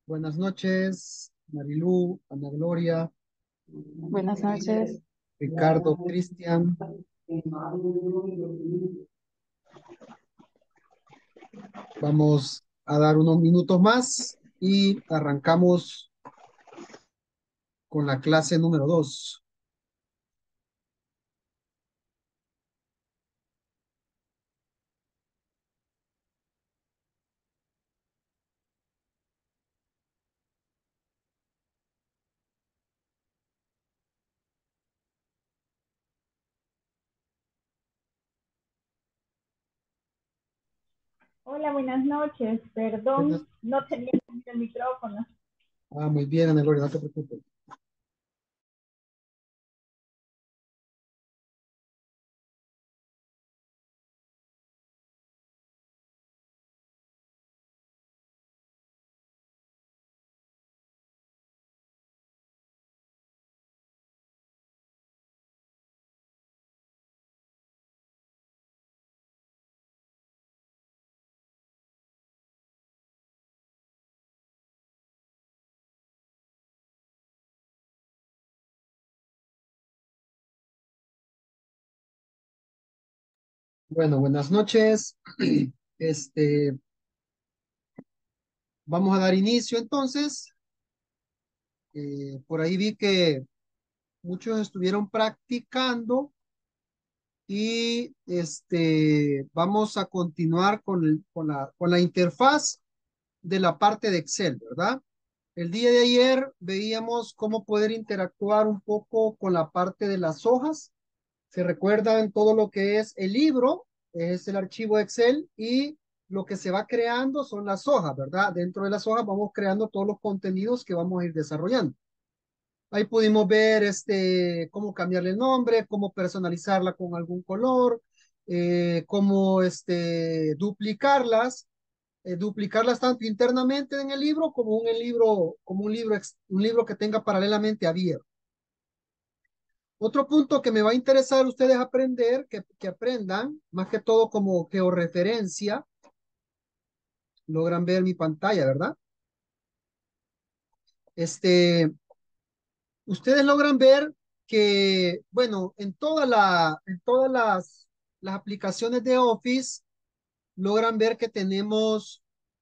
Buenas noches, Marilú, Ana Gloria, Buenas noches. Ricardo, Cristian. Vamos a dar unos minutos más y arrancamos con la clase número 2. Hola, buenas noches. Buenas- Perdón, no tenía el micrófono. Muy bien, Ana Gloria, no te preocupes. Bueno, buenas noches. Este, Vamos a dar inicio entonces. Por ahí vi que muchos estuvieron practicando y vamos a continuar con la interfaz de la parte de Excel, ¿verdad? El día de ayer veíamos cómo poder interactuar un poco con la parte de las hojas. Se recuerdan todo lo que es el libro, es el archivo Excel y lo que se va creando son las hojas, ¿verdad? Dentro de las hojas vamos creando todos los contenidos que vamos a ir desarrollando. Ahí pudimos ver cómo cambiarle el nombre, cómo personalizarla con algún color, cómo duplicarlas tanto internamente en el libro como un libro que tenga paralelamente abierto. Otro punto que me va a interesar ustedes aprender, que aprendan, más que todo como georreferencia, logran ver mi pantalla, ¿verdad? Este, Ustedes logran ver que, bueno, en todas las aplicaciones de Office, logran ver que tenemos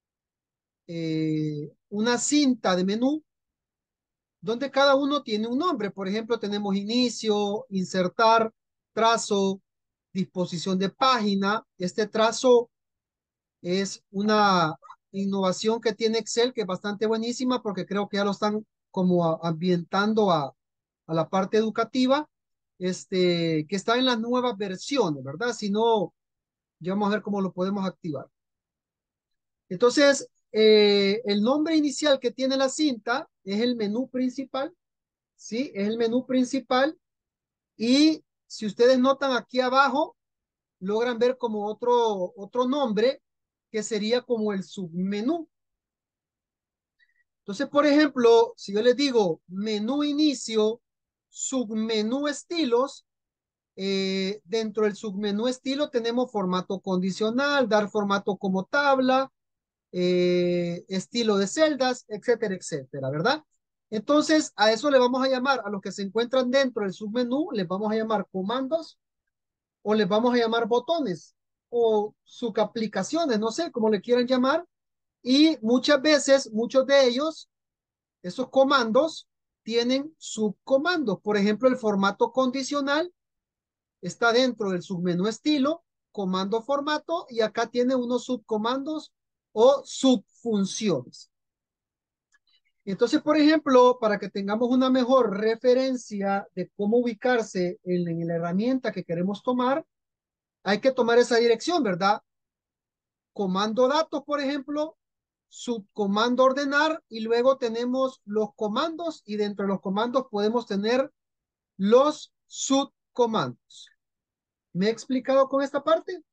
una cinta de menú donde cada uno tiene un nombre. Por ejemplo, tenemos inicio, insertar, trazo, disposición de página. Este trazo es una innovación que tiene Excel que es bastante buenísima porque creo que ya lo están como ambientando a la parte educativa, que está en las nuevas versiones, ¿verdad? Si no, ya vamos a ver cómo lo podemos activar. Entonces, el nombre inicial que tiene la cinta es el menú principal, ¿sí? Es el menú principal y si ustedes notan aquí abajo, logran ver como otro nombre que sería como el submenú. Entonces, por ejemplo, si yo les digo menú inicio, submenú estilos, dentro del submenú estilo tenemos formato condicional, dar formato como tabla, estilo de celdas, etcétera, etcétera, ¿verdad? Entonces, a eso le vamos a llamar, a los que se encuentran dentro del submenú, les vamos a llamar comandos o les vamos a llamar botones o subaplicaciones, no sé cómo le quieran llamar. Y muchas veces, muchos de ellos, esos comandos tienen subcomandos. Por ejemplo, el formato condicional está dentro del submenú estilo, comando formato, y acá tiene unos subcomandos o subfunciones. Entonces, por ejemplo, para que tengamos una mejor referencia de cómo ubicarse en la herramienta que queremos tomar, hay que tomar esa dirección, ¿verdad? Comando datos, por ejemplo, subcomando ordenar y luego tenemos los comandos y dentro de los comandos podemos tener los subcomandos. ¿Me he explicado con esta parte?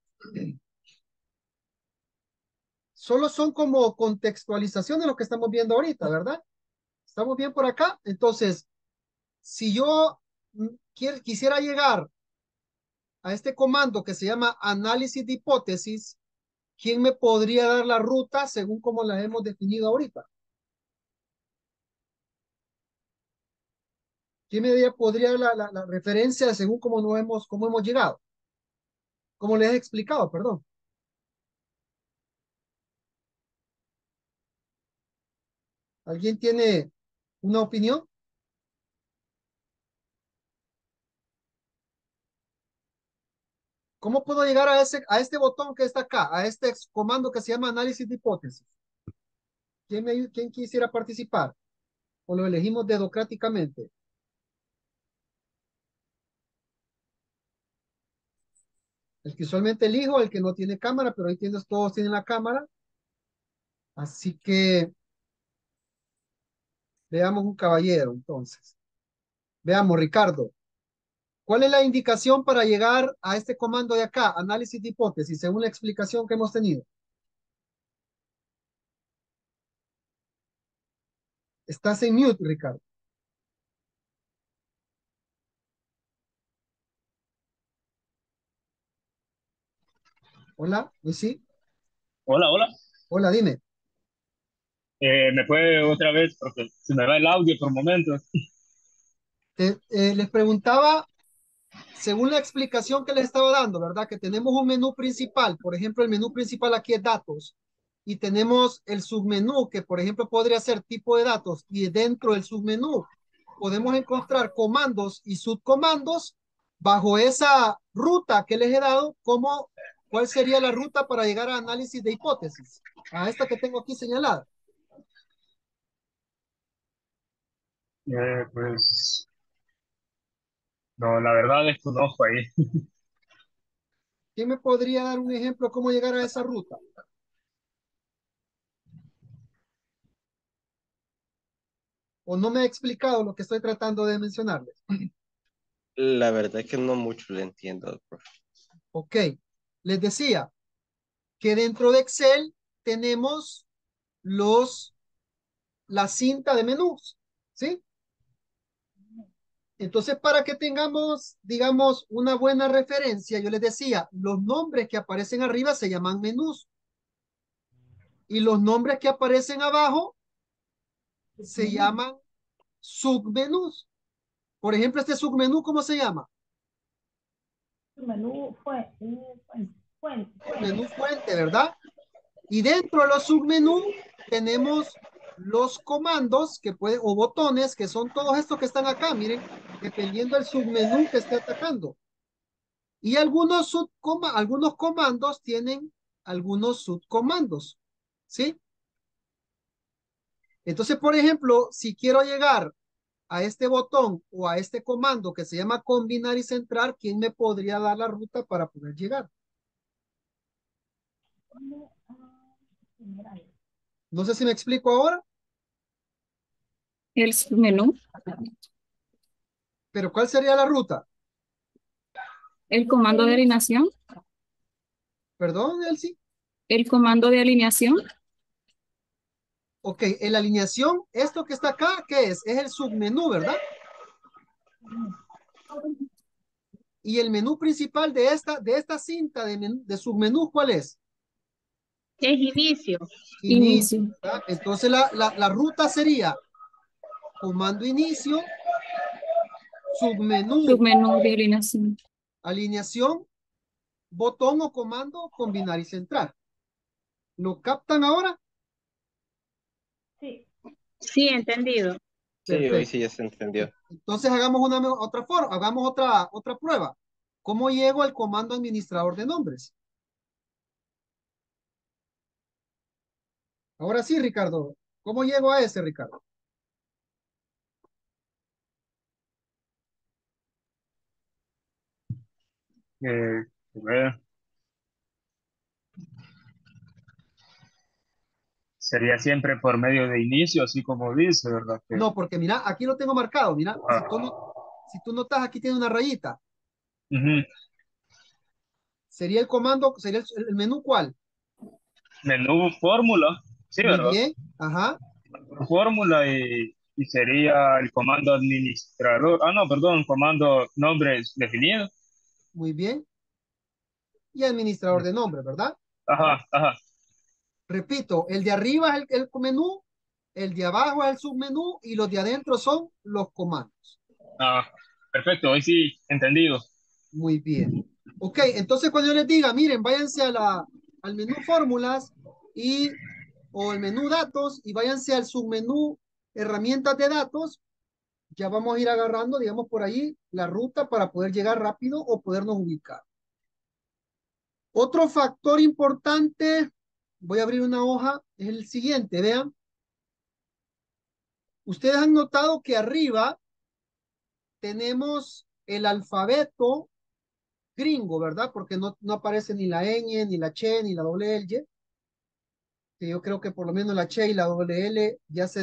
Solo son como contextualizaciones lo que estamos viendo ahorita, ¿verdad? ¿Estamos bien por acá? Entonces, si yo quisiera llegar a este comando que se llama análisis de hipótesis, ¿quién me podría dar la ruta según como la hemos definido ahorita? ¿Quién me podría dar la referencia según cómo hemos llegado? Como les he explicado, perdón. ¿Alguien tiene una opinión? ¿Cómo puedo llegar a este botón que está acá, a este comando que se llama análisis de hipótesis? ¿Quién quisiera participar? ¿O lo elegimos dedocráticamente? El que usualmente elijo, el que no tiene cámara, pero ahí todos tienen la cámara. Así que veamos un caballero, entonces. Veamos, Ricardo. ¿Cuál es la indicación para llegar a este comando de acá? Análisis de hipótesis, según la explicación que hemos tenido. Estás en mute, Ricardo. Hola, sí. Hola, hola. Hola, dime. ¿Me puede otra vez? Porque se me va el audio por momentos. Les preguntaba, según la explicación que les estaba dando, ¿verdad? Que tenemos un menú principal. Por ejemplo, el menú principal aquí es datos. Y tenemos el submenú, que por ejemplo podría ser tipo de datos. Y dentro del submenú podemos encontrar comandos y subcomandos bajo esa ruta que les he dado. ¿Cuál sería la ruta para llegar a análisis de hipótesis? A esta que tengo aquí señalada. Pues no, la verdad desconozco ahí. ¿Quién me podría dar un ejemplo cómo llegar a esa ruta? ¿O no me he explicado lo que estoy tratando de mencionarles? La verdad es que no mucho le entiendo, profe. Ok, les decía que dentro de Excel tenemos la cinta de menús, ¿sí? Entonces, para que tengamos, digamos, una buena referencia, yo les decía, los nombres que aparecen arriba se llaman menús y los nombres que aparecen abajo se llaman submenús. Por ejemplo, este submenú, ¿cómo se llama? Su menú fue Menú fuente, ¿verdad? Y dentro de los submenús tenemos los comandos o botones, que son todos estos que están acá, miren, dependiendo del submenú que esté atacando. Y algunos comandos tienen algunos subcomandos, ¿sí? Entonces, por ejemplo, si quiero llegar a este botón o a este comando que se llama combinar y centrar, ¿quién me podría dar la ruta para poder llegar? general. No sé si me explico ahora, El menú, pero ¿cuál sería la ruta? el comando de alineación, Perdón, Elsie. el comando de alineación, Ok, en la alineación, esto que está acá, ¿qué es? Es el submenú, ¿verdad? Y el menú principal de esta cinta de submenú, ¿cuál es? Es inicio. Inicio, inicio, ¿verdad? Entonces la ruta sería comando inicio, submenú, submenú de alineación. alineación, botón o comando, combinar y centrar. ¿Lo captan ahora? Sí. Sí, entendido. Sí, hoy Perfecto. sí ya se entendió. Entonces hagamos otra prueba. ¿Cómo llego al comando administrador de nombres? Ahora sí, Ricardo. ¿Cómo llego a ese, Ricardo? A ver, sería siempre por medio de inicio, así como dice, ¿verdad? No, porque mira, aquí lo tengo marcado. Mira, si tú, no, Ah, si tú notas, aquí tiene una rayita. ujú. Sería el comando, sería el menú ¿cuál? Menú fórmula, sí, Muy ¿verdad? bien. Ajá. Fórmula y sería el comando administrador. Ah, no, perdón, comando nombres definidos. Muy bien. Y administrador de nombres, ¿verdad? Ajá, ajá. Repito, el de arriba es el menú, el de abajo es el submenú y los de adentro son los comandos. Ah, perfecto, hoy sí, entendido. Muy bien. Ok, entonces cuando yo les diga, miren, váyanse al menú fórmulas y, o el menú datos y váyanse al submenú herramientas de datos, ya vamos a ir agarrando, digamos, por ahí la ruta para poder llegar rápido o podernos ubicar. Otro factor importante, voy a abrir una hoja, es el siguiente, vean. Ustedes han notado que arriba tenemos el alfabeto gringo, ¿verdad? Porque no aparece ni la ñ, ni la che, ni la doble L, que yo creo que por lo menos la che y la doble L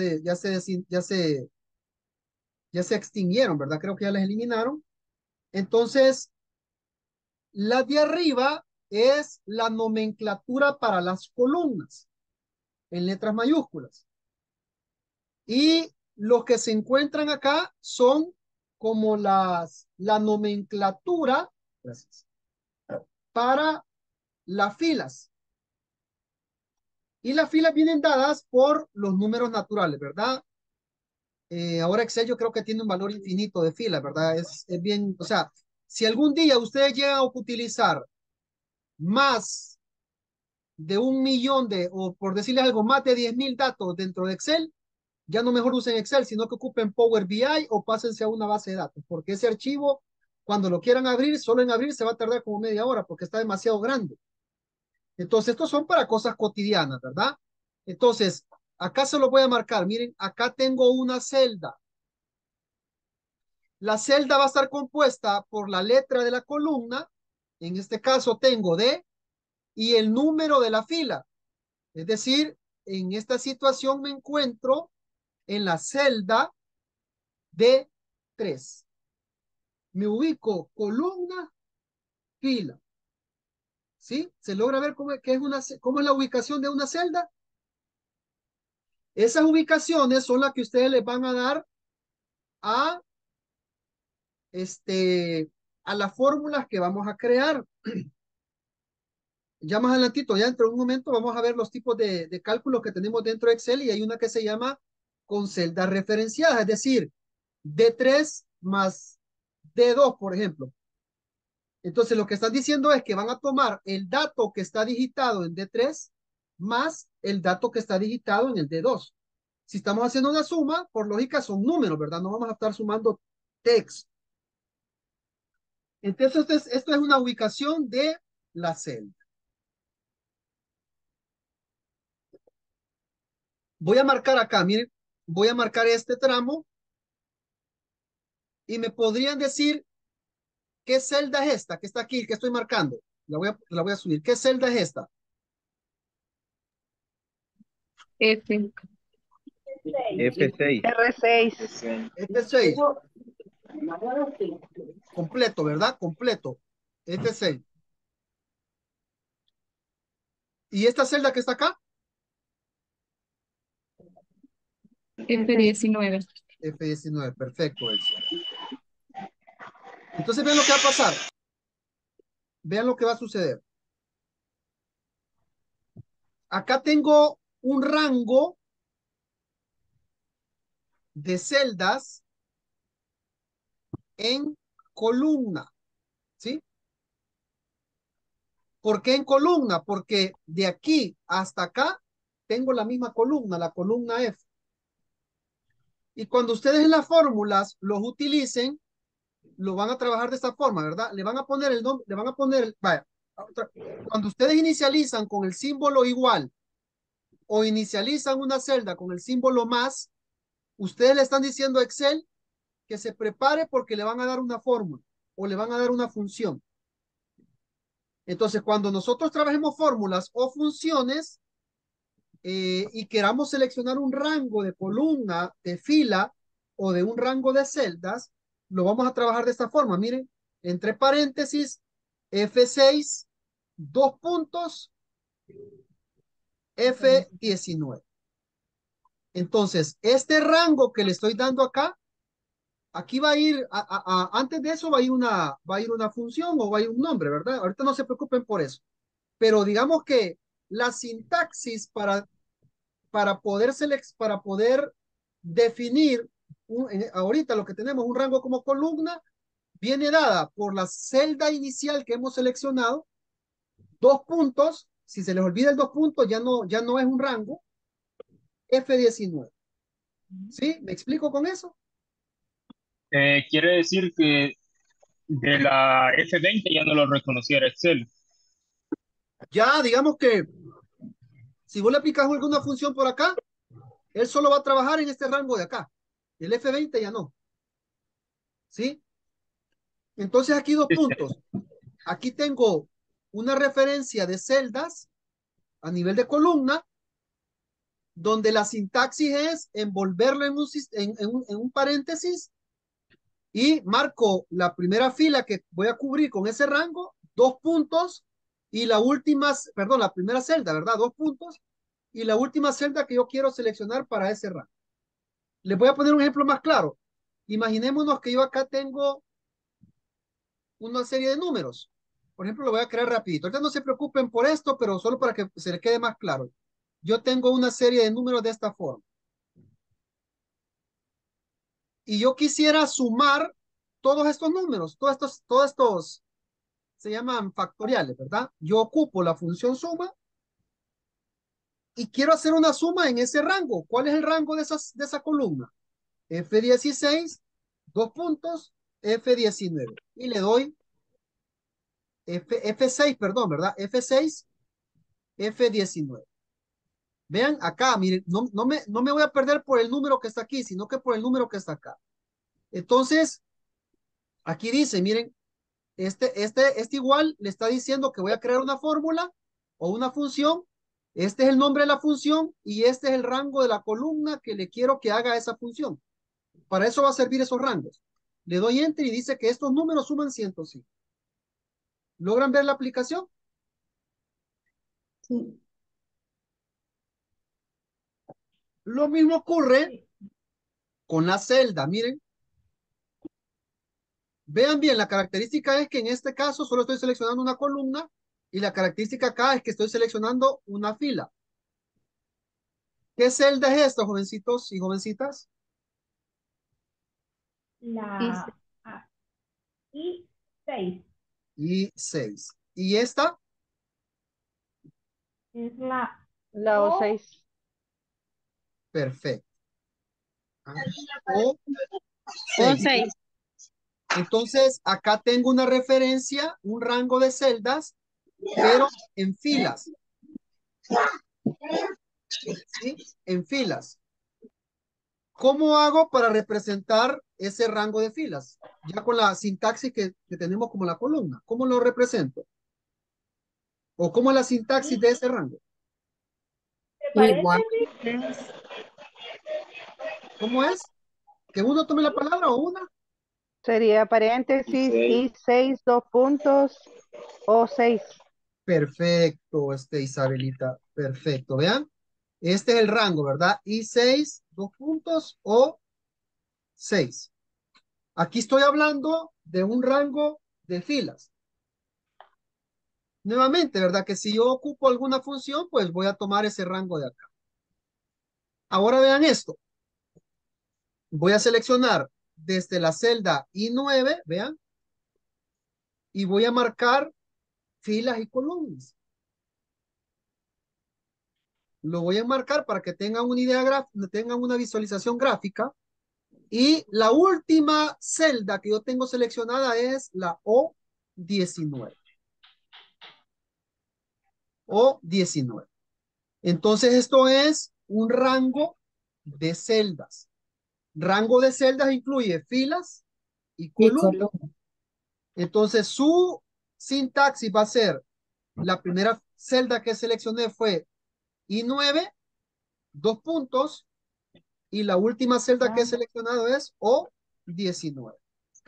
ya se extinguieron, ¿verdad? Creo que ya las eliminaron. Entonces, la de arriba es la nomenclatura para las columnas en letras mayúsculas. Y los que se encuentran acá son como la nomenclatura, gracias, para las filas. Y las filas vienen dadas por los números naturales, ¿verdad? Ahora Excel yo creo que tiene un valor infinito de filas, ¿verdad? Es bien, o sea, si algún día ustedes llegan a utilizar más de 1 millón o por decirles algo, más de 10.000 datos dentro de Excel, ya no mejor usen Excel, sino que ocupen Power BI o pásense a una base de datos, porque ese archivo, cuando lo quieran abrir, solo en abrir se va a tardar como media hora, porque está demasiado grande. Entonces, estos son para cosas cotidianas, ¿verdad? Entonces, acá se lo voy a marcar. Miren, acá tengo una celda. La celda va a estar compuesta por la letra de la columna. En este caso tengo D y el número de la fila. Es decir, en esta situación me encuentro en la celda D3. Me ubico columna, fila. ¿Sí? ¿Se logra ver cómo es la ubicación de una celda? Esas ubicaciones son las que ustedes les van a dar a, a las fórmulas que vamos a crear. Ya más adelantito, ya dentro de un momento vamos a ver los tipos de cálculos que tenemos dentro de Excel y hay una que se llama con celdas referenciadas, es decir, D3 más D2, por ejemplo. Entonces, lo que están diciendo es que van a tomar el dato que está digitado en D3 más el dato que está digitado en el D2. Si estamos haciendo una suma, por lógica son números, ¿verdad? No vamos a estar sumando texto. Entonces, esto es una ubicación de la celda. Voy a marcar acá, miren, voy a marcar este tramo y me podrían decir qué celda es esta que está aquí, que estoy marcando. La voy a subir. ¿Qué celda es esta? F. F6. R6. F6. Completo, ¿verdad? Completo. F6. ¿Y esta celda que está acá? F19. F19. Perfecto, eso. Entonces vean lo que va a pasar. Vean lo que va a suceder. Acá tengo un rango de celdas en columna, ¿sí? ¿Por qué en columna? Porque de aquí hasta acá tengo la misma columna, la columna F. Y cuando ustedes en las fórmulas los utilicen, lo van a trabajar de esta forma, ¿verdad? Le van a poner el nombre, le van a poner, vaya, cuando ustedes inicializan con el símbolo igual o inicializan una celda con el símbolo más, ustedes le están diciendo a Excel que se prepare porque le van a dar una fórmula o le van a dar una función. Entonces, cuando nosotros trabajemos fórmulas o funciones y queramos seleccionar un rango de columna, de fila o de un rango de celdas, lo vamos a trabajar de esta forma. Miren, entre paréntesis, F6, dos puntos, F19. Entonces, este rango que le estoy dando acá, aquí va a ir, antes de eso va a ir una función o va a ir un nombre, ¿verdad? Ahorita no se preocupen por eso. Pero digamos que la sintaxis para poder definir ahorita lo que tenemos, un rango como columna, viene dada por la celda inicial que hemos seleccionado, 2 puntos, si se les olvida el 2 puntos, ya no es un rango, F19. ¿Sí? ¿Me explico con eso? Quiere decir que de la F20 ya no lo reconociera Excel. Ya, digamos que si vos le aplicas alguna función por acá, él solo va a trabajar en este rango de acá. El F20 ya no. ¿Sí? Entonces aquí 2 puntos. Aquí tengo una referencia de celdas a nivel de columna, donde la sintaxis es envolverlo en un paréntesis y marco la primera fila que voy a cubrir con ese rango, 2 puntos, y la última, perdón, la primera celda, ¿verdad? 2 puntos, y la última celda que yo quiero seleccionar para ese rango. Les voy a poner un ejemplo más claro. Imaginémonos que yo acá tengo una serie de números. Por ejemplo, lo voy a crear rapidito. Ahorita no se preocupen por esto, pero solo para que se les quede más claro. Yo tengo una serie de números de esta forma. Y yo quisiera sumar todos estos números, todos estos se llaman factoriales, ¿verdad? Yo ocupo la función suma y quiero hacer una suma en ese rango. ¿Cuál es el rango de esa columna? F16, 2 puntos, F19. Y le doy F6, perdón, ¿verdad? F6, F19. Vean acá, miren, no me voy a perder por el número que está aquí, sino que por el número que está acá. Entonces, aquí dice, miren, este igual le está diciendo que voy a crear una fórmula o una función. Este es el nombre de la función y este es el rango de la columna que le quiero que haga esa función. Para eso va a servir esos rangos. Le doy enter y dice que estos números suman 105. ¿Logran ver la aplicación? Sí. Lo mismo ocurre con la celda. Miren, vean bien, la característica es que en este caso solo estoy seleccionando una columna y la característica acá es que estoy seleccionando una fila. ¿Qué celda es esta, jovencitos y jovencitas? La I6 Y 6. ¿Y esta? es la La O6. Perfecto. O O 6. 6. Entonces, acá tengo una referencia, un rango de celdas, pero en filas. ¿Sí? En filas. ¿Cómo hago para representar ese rango de filas? Ya con la sintaxis que tenemos como la columna. ¿Cómo lo represento? ¿O cómo es la sintaxis de ese rango? Igual. ¿Cómo es? ¿Que uno tome la palabra o una? Sería paréntesis I6, 2 puntos, O6. Perfecto, Isabelita. Perfecto. Vean. Este es el rango, ¿verdad? I6, 2 puntos o 6. Aquí estoy hablando de un rango de filas. Nuevamente, ¿verdad? Que si yo ocupo alguna función, pues voy a tomar ese rango de acá. Ahora vean esto. Voy a seleccionar desde la celda I9, vean, y voy a marcar filas y columnas. Lo voy a marcar para que tengan una idea gráfica, tengan una visualización gráfica. Y la última celda que yo tengo seleccionada es la O19. O19. Entonces esto es un rango de celdas. Rango de celdas incluye filas y Y columnas. columna. Entonces su sintaxis va a ser, la primera celda que seleccioné fue I9, 2 puntos, y la última celda que he seleccionado es O19.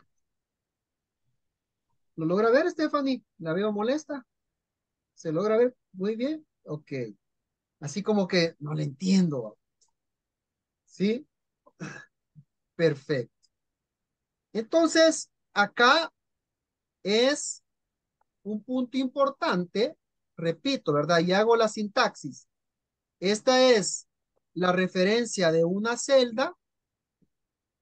¿Lo logra ver, Stephanie? ¿La veo molesta? ¿Se logra ver? Muy bien. Ok. Así como que no le entiendo. ¿Sí? Perfecto. Entonces, acá es un punto importante. Repito, ¿verdad? Y hago la sintaxis. Esta es la referencia de una celda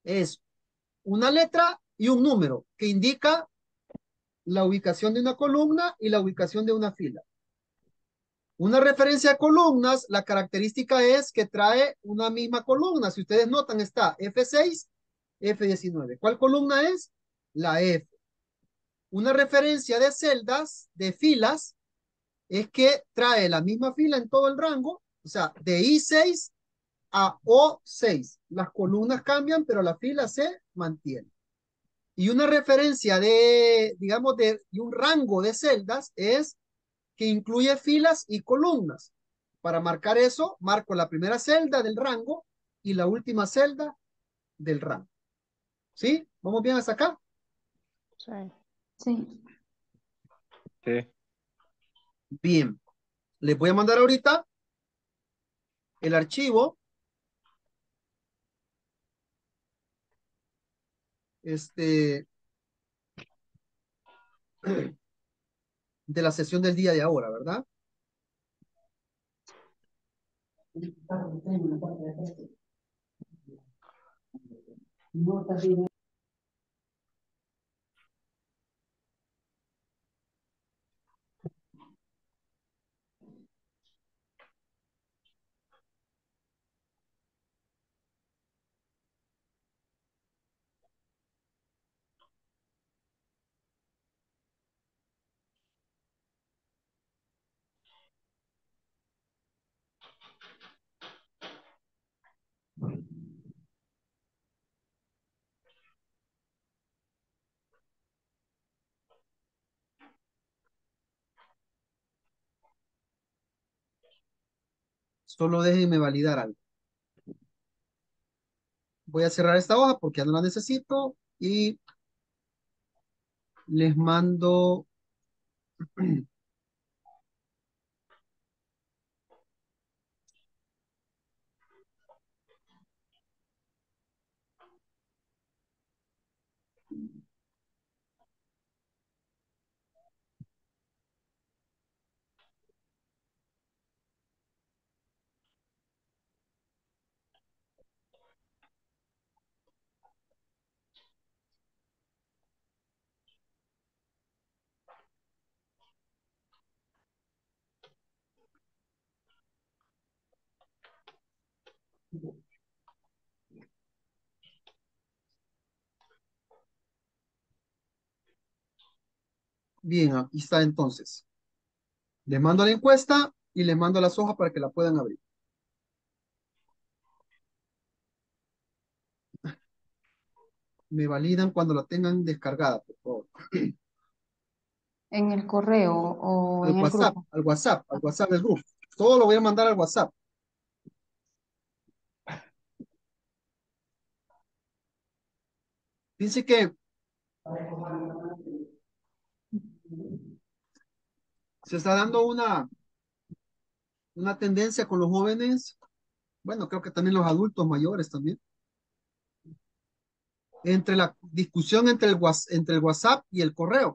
Es una letra y un número que indica la ubicación de una columna y la ubicación de una fila. Una referencia a columnas, la característica es que trae una misma columna. Si ustedes notan, está F6, F19. ¿Cuál columna es? La F. Una referencia de celdas, de filas, es que trae la misma fila en todo el rango, o sea, de I6 a O6. Las columnas cambian, pero la fila se mantiene. Y una referencia de, digamos, y un rango de celdas es que incluye filas y columnas. Para marcar eso, marco la primera celda del rango y la última celda del rango. ¿Sí? ¿Vamos bien hasta acá? Sí. Sí. Sí. Bien. Les voy a mandar ahorita el archivo este, de la sesión del día de ahora, ¿verdad? Solo déjenme validar algo. Voy a cerrar esta hoja porque ya no la necesito y les mando. Bien, aquí está entonces. Les mando la encuesta y les mando las hojas para que la puedan abrir. Me validan cuando la tengan descargada, por favor. ¿En el correo o Al en el WhatsApp, grupo? al WhatsApp, al WhatsApp del grupo. Todo lo voy a mandar al WhatsApp. Dice que se está dando una tendencia con los jóvenes, bueno, creo que también los adultos mayores también, entre la discusión entre el WhatsApp y el correo.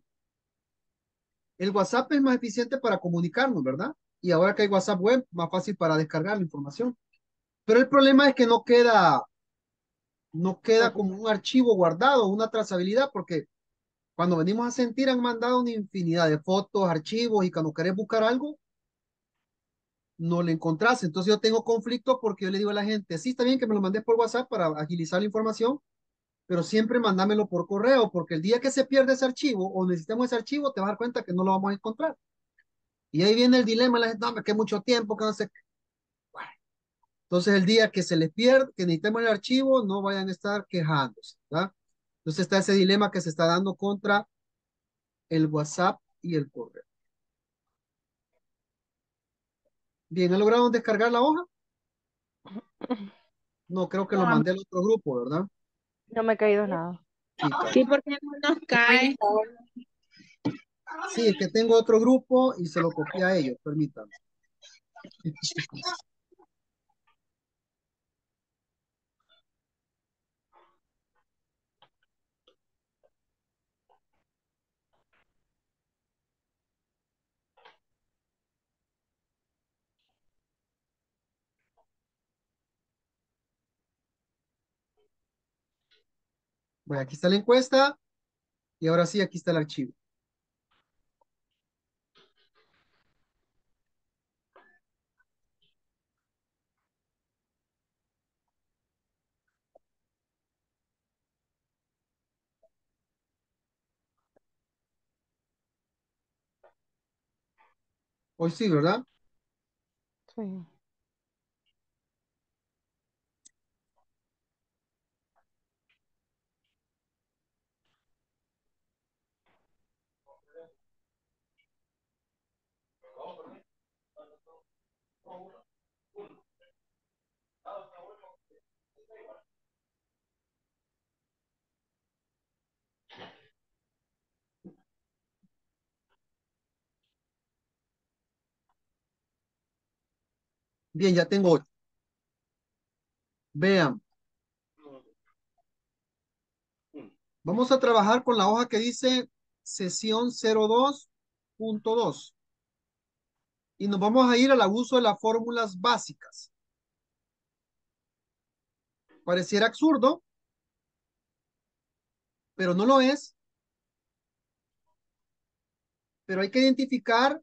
El WhatsApp es más eficiente para comunicarnos, ¿verdad? Y ahora que hay WhatsApp web, más fácil para descargar la información. Pero el problema es que no queda como un archivo guardado, una trazabilidad, porque cuando venimos a sentir han mandado una infinidad de fotos, archivos, y cuando querés buscar algo, no lo encontrás. Entonces yo tengo conflicto porque yo le digo a la gente, sí, está bien que me lo mandes por WhatsApp para agilizar la información, pero siempre mandámelo por correo, porque el día que se pierde ese archivo o necesitamos ese archivo, te vas a dar cuenta que no lo vamos a encontrar. Y ahí viene el dilema, la gente, no, que mucho tiempo, que no sé. Bueno, entonces el día que se les pierde, que necesitemos el archivo, no vayan a estar quejándose, ¿verdad? Entonces está ese dilema que se está dando contra el WhatsApp y el correo. Bien, ¿han logrado descargar la hoja? No, creo que lo No, mandé al otro grupo, ¿verdad? No me ha caído nada. Sí, sí, porque no nos cae. sí, es que tengo otro grupo y se lo copié a ellos, permítanme. Bueno, aquí está la encuesta y ahora sí, aquí está el archivo. Hoy sí, ¿verdad? Sí. Bien, ya tengo 8. Vean, vamos a trabajar con la hoja que dice sesión 02.2 y nos vamos a ir al abuso de las fórmulas básicas. Pareciera absurdo, pero no lo es. Pero hay que identificar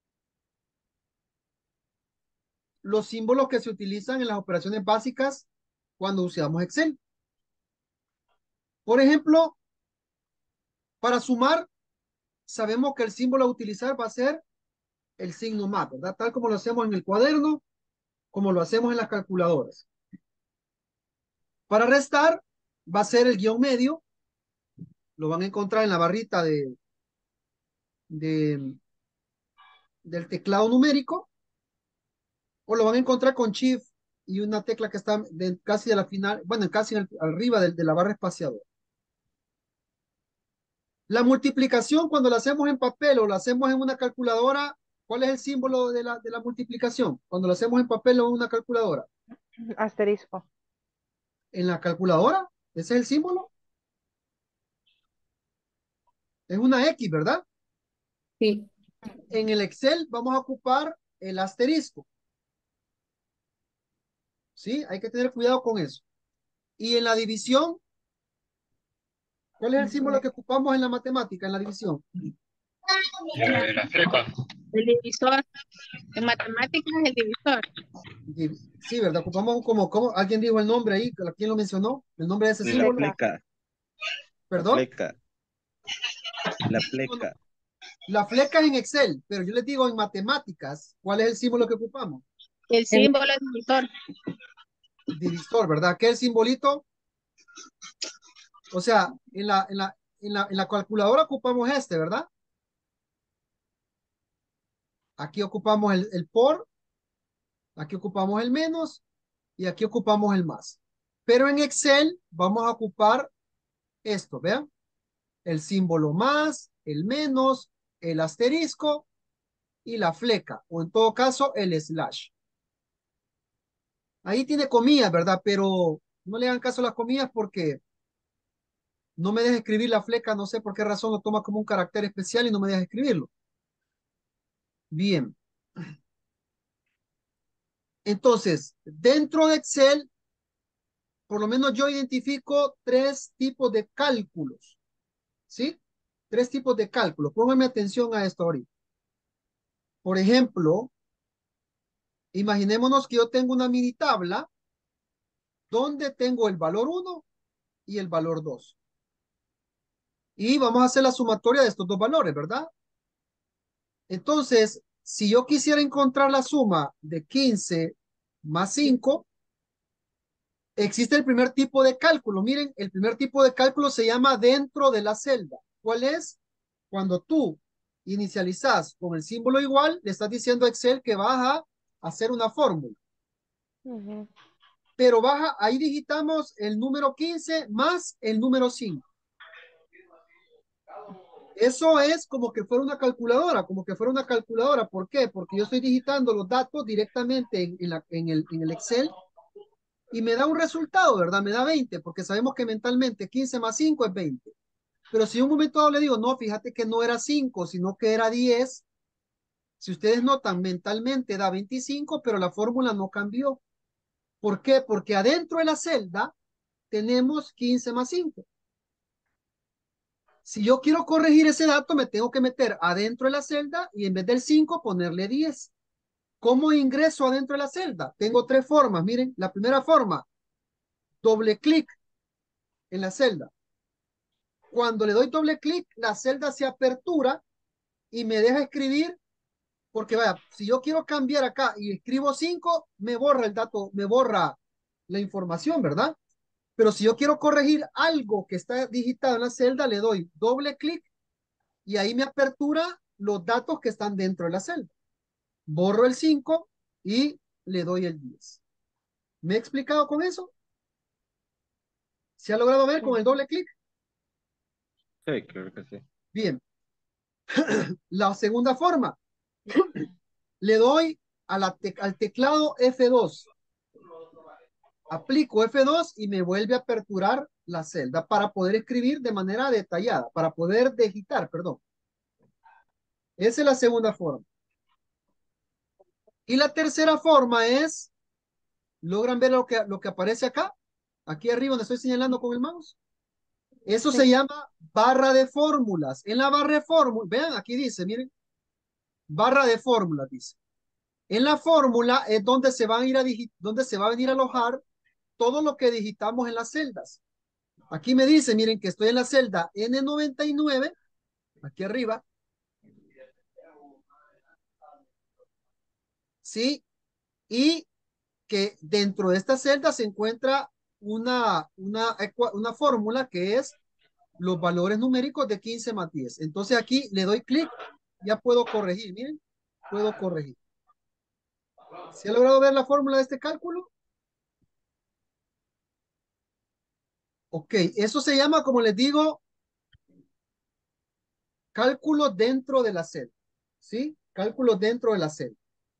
los símbolos que se utilizan en las operaciones básicas cuando usamos Excel. Por ejemplo, para sumar, sabemos que el símbolo a utilizar va a ser el signo más, ¿verdad? Tal como lo hacemos en el cuaderno, como lo hacemos en las calculadoras. Para restar, va a ser el guión medio. Lo van a encontrar en la barrita de- del teclado numérico, o lo van a encontrar con Shift y una tecla que está casi de la final, bueno, casi arriba de la barra espaciadora. La multiplicación, cuando la hacemos en papel o la hacemos en una calculadora, ¿cuál es el símbolo de la multiplicación? Cuando lo hacemos en papel o en una calculadora. Asterisco. En la calculadora, ese es el símbolo. Es una X, ¿verdad? Sí. En el Excel vamos a ocupar el asterisco. ¿Sí? Hay que tener cuidado con eso. Y en la división, ¿cuál es el símbolo que ocupamos en la matemática, en la división? La fleca. El divisor. En matemáticas, el divisor. Sí, ¿verdad? Ocupamos como alguien dijo el nombre ahí, ¿quién lo mencionó? El nombre de ese La símbolo. Fleca. fleca, la ¿Perdón? fleca, la No, no. fleca. La fleca es en Excel, pero yo les digo en matemáticas, ¿cuál es el símbolo que ocupamos? El símbolo del divisor. Divisor, ¿verdad? ¿Qué es el simbolito? O sea, en la calculadora ocupamos este, ¿verdad? Aquí ocupamos el por, aquí ocupamos el menos y aquí ocupamos el más. Pero en Excel vamos a ocupar esto, ¿vean? El símbolo más, el menos, el asterisco y la fleca, o en todo caso el slash. Ahí tiene comillas, ¿verdad? Pero no le hagan caso a las comillas porque no me deja escribir la fleca, no sé por qué razón lo toma como un carácter especial y no me deja escribirlo. Bien. Entonces, dentro de Excel, por lo menos yo identifico 3 tipos de cálculos, ¿sí? 3 tipos de cálculos. Pónganme atención a esto ahorita. Por ejemplo, imaginémonos que yo tengo una mini tabla donde tengo el valor 1 y el valor 2. Y vamos a hacer la sumatoria de estos dos valores, ¿verdad? Entonces, si yo quisiera encontrar la suma de 15 más 5, existe el primer tipo de cálculo. Miren, el primer tipo de cálculo se llama dentro de la celda. ¿Cuál es? Cuando tú inicializas con el símbolo igual, le estás diciendo a Excel que vas a hacer una fórmula. Ujú. Pero baja, ahí digitamos el número 15 más el número 5. Eso es como que fuera una calculadora, como que fuera una calculadora. ¿Por qué? Porque yo estoy digitando los datos directamente en el Excel y me da un resultado, ¿verdad? Me da 20, porque sabemos que mentalmente 15 más 5 es 20. Pero si en un momento dado le digo, no, fíjate que no era 5, sino que era 10, si ustedes notan, mentalmente da 25, pero la fórmula no cambió. ¿Por qué? Porque adentro de la celda tenemos 15 más 5. Si yo quiero corregir ese dato, me tengo que meter adentro de la celda y en vez del 5 ponerle 10. ¿Cómo ingreso adentro de la celda? Tengo tres formas. Miren, la primera forma, doble clic en la celda. Cuando le doy doble clic, la celda se apertura y me deja escribir, porque vaya, si yo quiero cambiar acá y escribo 5, me borra el dato, me borra la información, ¿verdad? Pero si yo quiero corregir algo que está digitado en la celda, le doy doble clic y ahí me apertura los datos que están dentro de la celda. Borro el 5 y le doy el 10. ¿Me he explicado con eso? ¿Se ha logrado ver Sí. con el doble clic? Sí, creo que sí. Bien. La segunda forma, le doy al teclado F2. Aplico F2 y me vuelve a aperturar la celda para poder escribir de manera detallada, para poder digitar, perdón. Esa es la segunda forma. Y la tercera forma es, ¿logran ver lo que aparece acá? Aquí arriba donde estoy señalando con el mouse. Eso se Sí. llama barra de fórmulas. En la barra de fórmulas, vean, aquí dice, miren, barra de fórmulas, dice. En la fórmula es donde se van a ir donde se va a venir a alojar todo lo que digitamos en las celdas. Aquí me dice, miren que estoy en la celda N99, aquí arriba, ¿sí? Y que dentro de esta celda se encuentra una fórmula que es los valores numéricos de 15 más 10. Entonces aquí le doy clic, ya puedo corregir, miren, puedo corregir. ¿Se ha logrado ver la fórmula de este cálculo? Ok, eso se llama, como les digo, cálculo dentro de la celda, ¿sí? Cálculo dentro de la celda.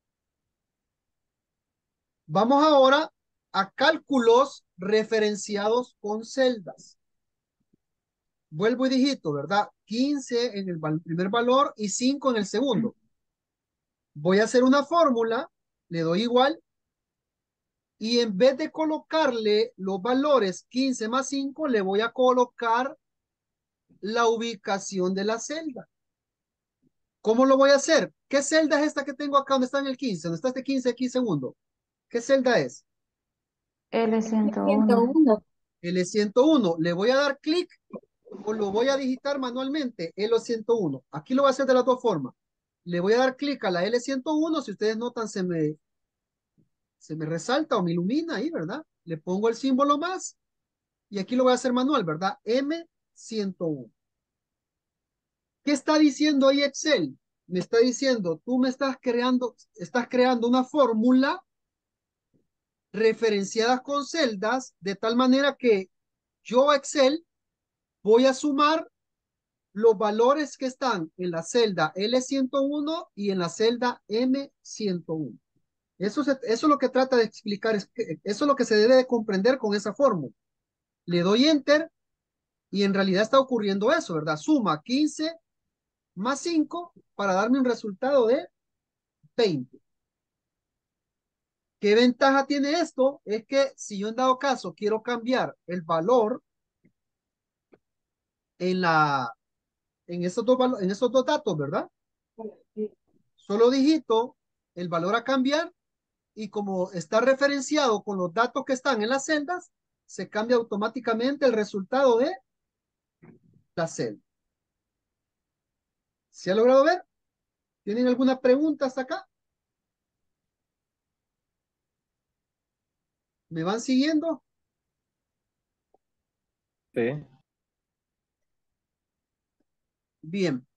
Vamos ahora a cálculos referenciados con celdas. Vuelvo y digito, ¿verdad? 15 en el primer valor y 5 en el segundo. Voy a hacer una fórmula, le doy igual, y en vez de colocarle los valores 15 más 5, le voy a colocar la ubicación de la celda. ¿Cómo lo voy a hacer? ¿Qué celda es esta que tengo acá donde está en el 15? ¿Dónde está este 15 aquí segundo? ¿Qué celda es? L101. 101. L101. Le voy a dar clic o lo voy a digitar manualmente, L101. Aquí lo voy a hacer de las dos formas. Le voy a dar clic a la L101. Si ustedes notan, se me resalta o me ilumina ahí, ¿verdad? Le pongo el símbolo más y aquí lo voy a hacer manual, ¿verdad? M101. ¿Qué está diciendo ahí Excel? Me está diciendo, tú me estás creando una fórmula referenciada con celdas de tal manera que yo, Excel, voy a sumar los valores que están en la celda L101 y en la celda M101. Eso es lo que trata de explicar, eso es lo que se debe de comprender con esa fórmula. Le doy Enter y en realidad está ocurriendo eso, ¿verdad? Suma 15 más 5 para darme un resultado de 20. ¿Qué ventaja tiene esto? Es que si yo en dado caso quiero cambiar el valor en en esos dos datos, ¿verdad? Solo digito el valor a cambiar y como está referenciado con los datos que están en las celdas, se cambia automáticamente el resultado de la celda. ¿Se ha logrado ver? ¿Tienen alguna pregunta hasta acá? ¿Me van siguiendo? Sí. Bien.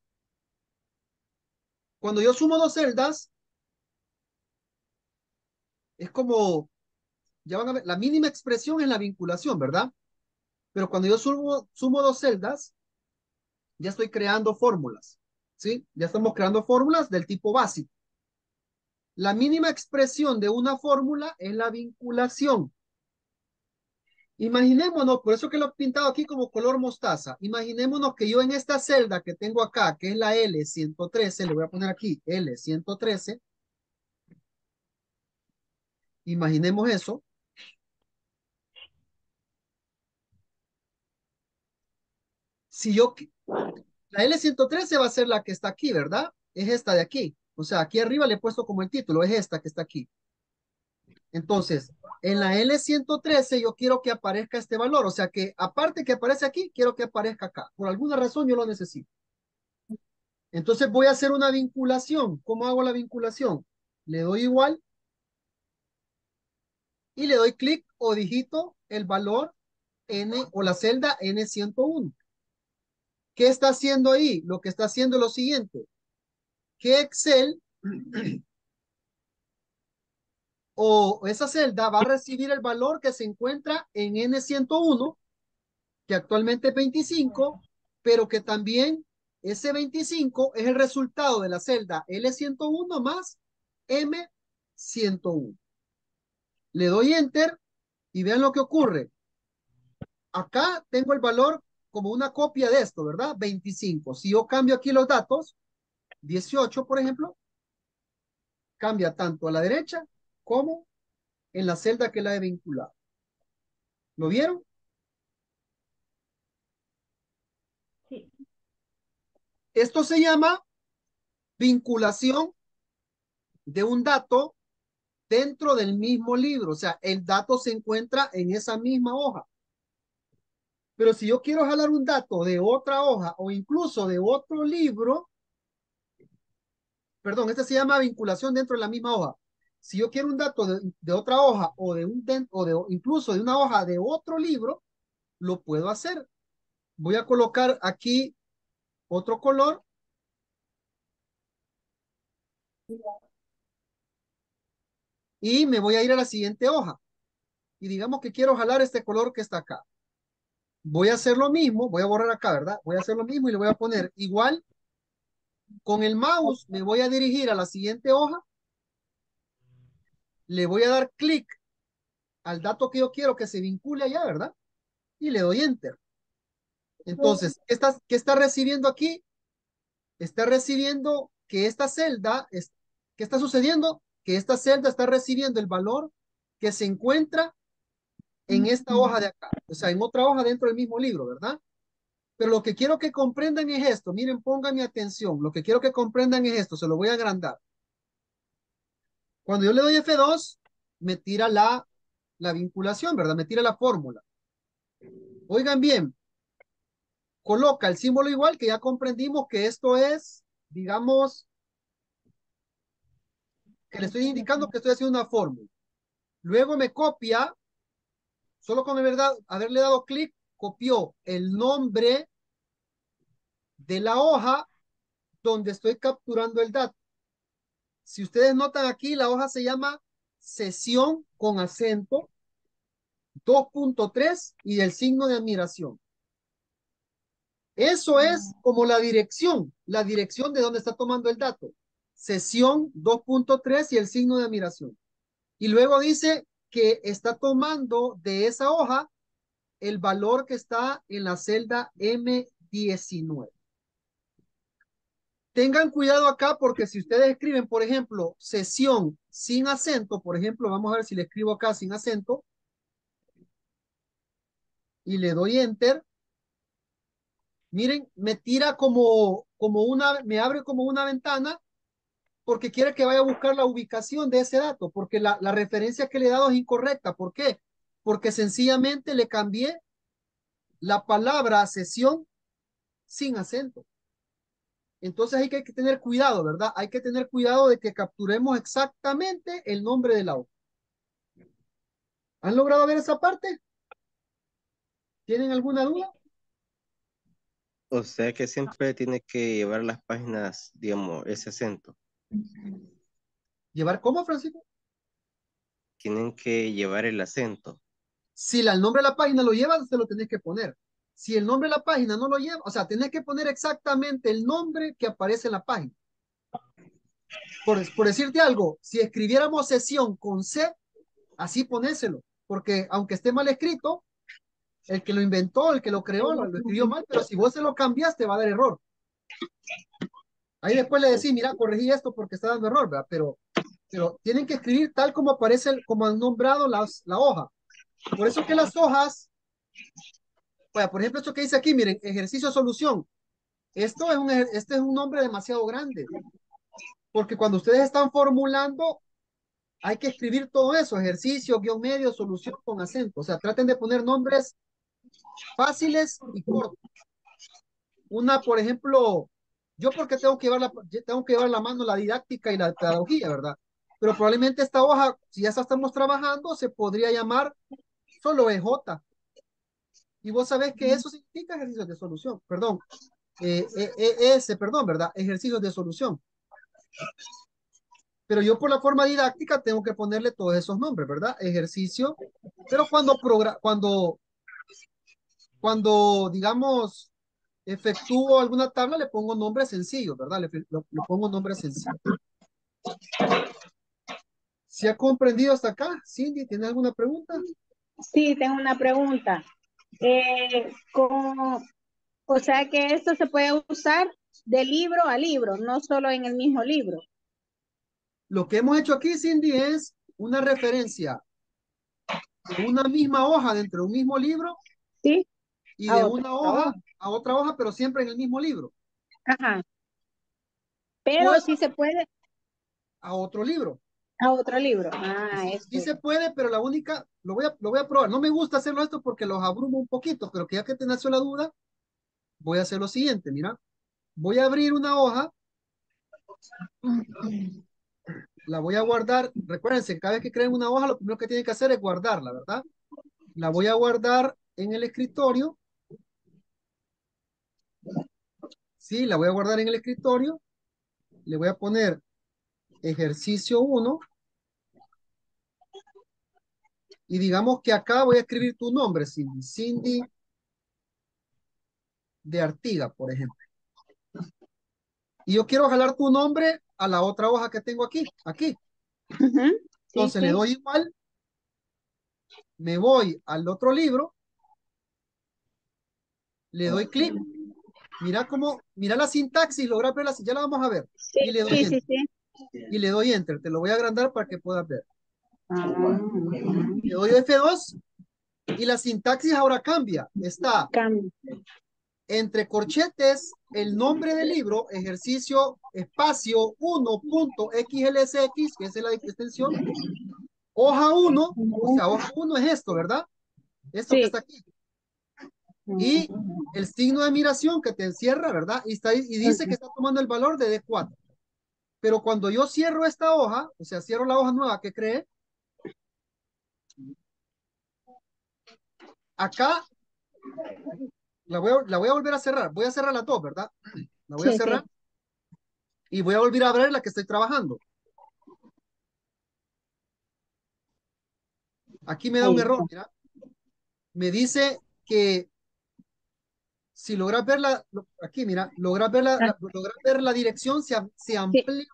Cuando yo sumo dos celdas, es como, ya van a ver, la mínima expresión es la vinculación, ¿verdad? Pero cuando yo sumo dos celdas, ya estoy creando fórmulas, ¿sí? Ya estamos creando fórmulas del tipo básico. La mínima expresión de una fórmula es la vinculación. Imaginémonos, por eso que lo he pintado aquí como color mostaza. Imaginémonos que yo en esta celda que tengo acá, que es la L113, le voy a poner aquí L113. Imaginemos eso. Si yo, la L113 va a ser la que está aquí, ¿verdad? Es esta de aquí. O sea, aquí arriba le he puesto como el título, es esta que está aquí. Entonces, en la L113 yo quiero que aparezca este valor. O sea, que aparte que aparece aquí, quiero que aparezca acá. Por alguna razón yo lo necesito. Entonces voy a hacer una vinculación. ¿Cómo hago la vinculación? Le doy igual y le doy clic o digito el valor N o la celda N101. ¿Qué está haciendo ahí? Lo que está haciendo es lo siguiente, que Excel o esa celda va a recibir el valor que se encuentra en N101, que actualmente es 25, pero que también ese 25 es el resultado de la celda L101 más M101. Le doy Enter y vean lo que ocurre. Acá tengo el valor como una copia de esto, ¿verdad? 25. Si yo cambio aquí los datos, 18, por ejemplo, cambia tanto a la derecha como en la celda que la he vinculado. ¿Lo vieron? Sí. Esto se llama vinculación de un dato dentro del mismo libro. O sea, el dato se encuentra en esa misma hoja. Pero si yo quiero jalar un dato de otra hoja o incluso de otro libro, perdón, este se llama vinculación dentro de la misma hoja. Si yo quiero un dato de otra hoja o de un o de incluso de una hoja de otro libro, lo puedo hacer. Voy a colocar aquí otro color y me voy a ir a la siguiente hoja. Y digamos que quiero jalar este color que está acá. Voy a hacer lo mismo, voy a borrar acá, ¿verdad? Voy a hacer lo mismo y le voy a poner igual. Con el mouse me voy a dirigir a la siguiente hoja. Le voy a dar clic al dato que yo quiero que se vincule allá, ¿verdad? Y le doy enter. Entonces, qué está recibiendo aquí? Está recibiendo que esta celda, ¿qué está sucediendo? Que esta celda está recibiendo el valor que se encuentra en esta hoja de acá, o sea, en otra hoja dentro del mismo libro, ¿verdad? Pero lo que quiero que comprendan es esto, miren, pongan mi atención, lo que quiero que comprendan es esto, se lo voy a agrandar. Cuando yo le doy F2, me tira la vinculación, ¿verdad? Me tira la fórmula. Oigan bien, coloca el símbolo igual que ya comprendimos que esto es, digamos, que le estoy indicando que estoy haciendo una fórmula. Luego me copia, solo con haberle dado clic, copió el nombre de la hoja donde estoy capturando el dato. Si ustedes notan aquí, la hoja se llama sesión con acento 2.3 y el signo de admiración. Eso es como la dirección de donde está tomando el dato. Sesión 2.3 y el signo de admiración. Y luego dice que está tomando de esa hoja el valor que está en la celda M19. Tengan cuidado acá porque si ustedes escriben, por ejemplo, sesión sin acento, por ejemplo, vamos a ver si le escribo acá sin acento y le doy enter, miren, me tira me abre como una ventana porque quiere que vaya a buscar la ubicación de ese dato, porque la referencia que le he dado es incorrecta. ¿Por qué? Porque sencillamente le cambié la palabra sesión sin acento. Entonces hay que tener cuidado, ¿verdad? Hay que tener cuidado de que capturemos exactamente el nombre del auto. ¿Han logrado ver esa parte? ¿Tienen alguna duda? O sea que siempre tiene que llevar las páginas, digamos, ese acento. ¿Llevar cómo, Francisco? Tienen que llevar el acento. Si el nombre de la página lo lleva, se lo tenés que poner. Si el nombre de la página no lo lleva, o sea, tenés que poner exactamente el nombre que aparece en la página. Por decirte algo, si escribiéramos sesión con C, así ponéselo, porque aunque esté mal escrito, el que lo inventó, el que lo creó, lo escribió mal, pero si vos se lo cambiaste, va a dar error. Ahí después le decís, mira, corregí esto porque está dando error, ¿verdad? Pero tienen que escribir tal como aparece, como han nombrado la hoja. Por eso que las hojas, Vaya, por ejemplo, esto que dice aquí, miren, ejercicio solución. Este es un nombre demasiado grande, porque cuando ustedes están formulando, hay que escribir todo eso, ejercicio, guión medio, solución con acento. O sea, traten de poner nombres fáciles y cortos. Una, por ejemplo, yo porque tengo que llevar la mano la didáctica y la pedagogía, ¿verdad? Pero probablemente esta hoja, si ya estamos trabajando, se podría llamar solo EJ. Y vos sabés que eso significa ejercicios de solución, perdón, perdón, ¿verdad? Ejercicios de solución. Pero yo por la forma didáctica tengo que ponerle todos esos nombres, ¿verdad? Ejercicio. Pero digamos, efectúo alguna tabla, le pongo nombres sencillos, ¿verdad? Le pongo nombres sencillos. ¿Se ha comprendido hasta acá? Cindy, ¿tiene alguna pregunta? Sí, tengo una pregunta. O sea que esto se puede usar de libro a libro, no solo en el mismo libro. Lo que hemos hecho aquí, Cindy, es una referencia de una misma hoja dentro de un mismo libro Sí, y a de otra una hoja. hoja a otra hoja, pero siempre en el mismo libro. Ajá. Pero Pues sí se puede a otro libro. a otro libro. Sí, Esto. sí se puede, pero la única, lo voy a probar. No me gusta hacerlo esto porque los abrumo un poquito, pero que ya que te nació la duda, voy a hacer lo siguiente, mira. Voy a abrir una hoja, la voy a guardar. Recuérdense, cada vez que creen una hoja, lo primero que tienen que hacer es guardarla, ¿verdad? La voy a guardar en el escritorio. Sí, la voy a guardar en el escritorio. Le voy a poner ejercicio 1 y digamos que acá voy a escribir tu nombre, Cindy. Cindy de Artiga, por ejemplo. Y yo quiero jalar tu nombre a la otra hoja que tengo aquí, aquí. Ujú. Sí, Entonces le sí. doy igual, me voy al otro libro, le doy clic, mira la sintaxis, logra verla, ya la vamos a ver. Sí, Y le doy sí, sí, enter. sí. Y le doy enter, te lo voy a agrandar para que puedas ver. Ujú. Le doy F2 y la sintaxis ahora cambia. Está Cambio. entre corchetes el nombre del libro, ejercicio espacio 1.xlsx, que es la extensión, hoja 1, o sea, hoja 1 es esto, ¿verdad? Esto que Sí. está aquí. Y el signo de admiración que te encierra, ¿verdad? Y dice que está tomando el valor de D4. Pero cuando yo cierro esta hoja, o sea, cierro la hoja nueva que creé, acá la voy a volver a cerrar. Voy a cerrar las dos, ¿verdad? La voy a Sí, sí. cerrar y voy a volver a abrir la que estoy trabajando. Aquí me da un Ahí error, está. mira. Me dice que si logras ver aquí, mira, logras ver la dirección, se Sí, amplía